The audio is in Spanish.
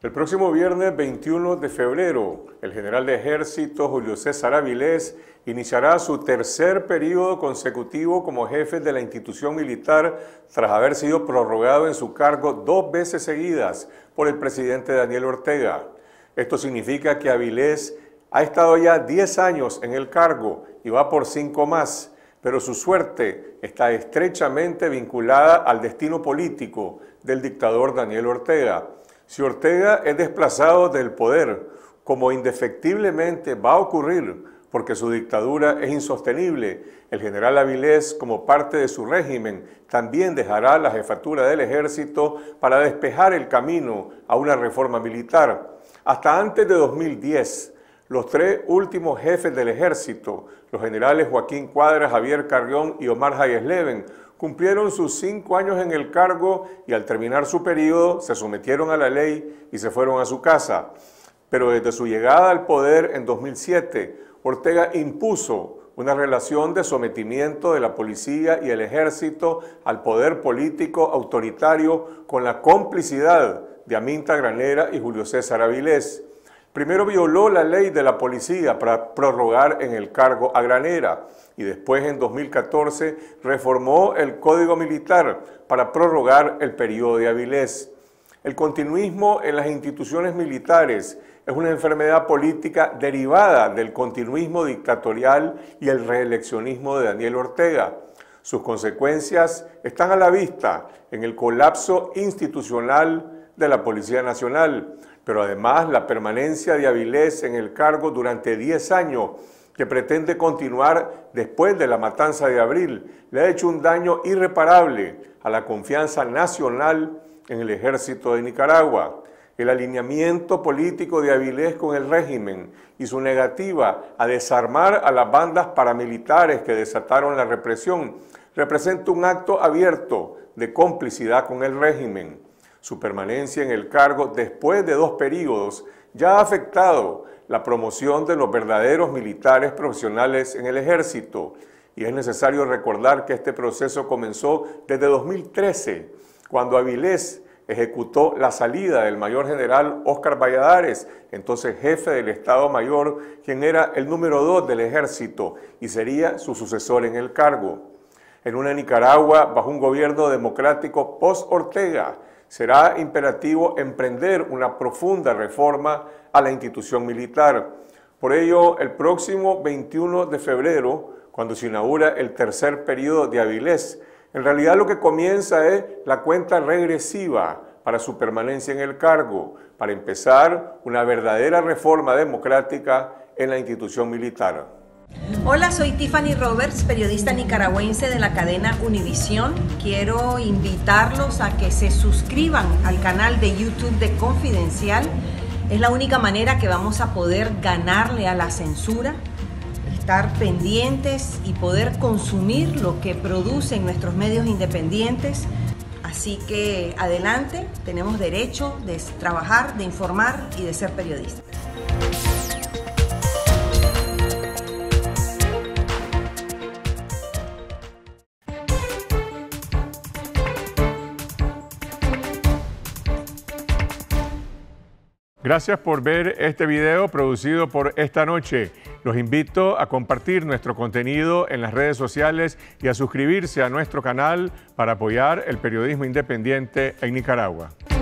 El próximo viernes 21 de febrero, el general de ejército Julio César Avilés iniciará su tercer periodo consecutivo como jefe de la institución militar tras haber sido prorrogado en su cargo 2 veces seguidas por el presidente Daniel Ortega. Esto significa que Avilés ha estado ya 10 años en el cargo y va por 5 más, pero su suerte está estrechamente vinculada al destino político del dictador Daniel Ortega. Si Ortega es desplazado del poder, como indefectiblemente va a ocurrir porque su dictadura es insostenible, el general Avilés, como parte de su régimen, también dejará la jefatura del ejército para despejar el camino a una reforma militar. Hasta antes de 2010, los 3 últimos jefes del ejército, los generales Joaquín Cuadra, Javier Carrión y Omar Hayes Leven, cumplieron sus 5 años en el cargo y al terminar su periodo se sometieron a la ley y se fueron a su casa. Pero desde su llegada al poder en 2007, Ortega impuso una relación de sometimiento de la policía y el ejército al poder político autoritario con la complicidad de Aminta Granera y Julio César Avilés. Primero violó la ley de la policía para prorrogar en el cargo a Granera y después en 2014 reformó el Código Militar para prorrogar el periodo de Avilés. El continuismo en las instituciones militares es una enfermedad política derivada del continuismo dictatorial y el reeleccionismo de Daniel Ortega. Sus consecuencias están a la vista en el colapso institucional de la Policía Nacional, pero además la permanencia de Avilés en el cargo durante 10 años, que pretende continuar después de la matanza de abril, le ha hecho un daño irreparable a la confianza nacional en el ejército de Nicaragua. El alineamiento político de Avilés con el régimen y su negativa a desarmar a las bandas paramilitares que desataron la represión representa un acto abierto de complicidad con el régimen. Su permanencia en el cargo después de 2 periodos ya ha afectado la promoción de los verdaderos militares profesionales en el ejército. Y es necesario recordar que este proceso comenzó desde 2013, cuando Avilés ejecutó la salida del mayor general Óscar Valladares, entonces jefe del Estado Mayor, quien era el número 2 del ejército y sería su sucesor en el cargo. En una Nicaragua bajo un gobierno democrático post-Ortega, será imperativo emprender una profunda reforma a la institución militar. Por ello, el próximo 21 de febrero, cuando se inaugura el tercer periodo de Avilés, en realidad lo que comienza es la cuenta regresiva para su permanencia en el cargo, para empezar una verdadera reforma democrática en la institución militar. Hola, soy Tiffany Roberts, periodista nicaragüense de la cadena Univisión. Quiero invitarlos a que se suscriban al canal de YouTube de Confidencial. Es la única manera que vamos a poder ganarle a la censura, estar pendientes y poder consumir lo que producen nuestros medios independientes. Así que adelante, tenemos derecho de trabajar, de informar y de ser periodistas. Gracias por ver este video producido por Esta Noche. Los invito a compartir nuestro contenido en las redes sociales y a suscribirse a nuestro canal para apoyar el periodismo independiente en Nicaragua.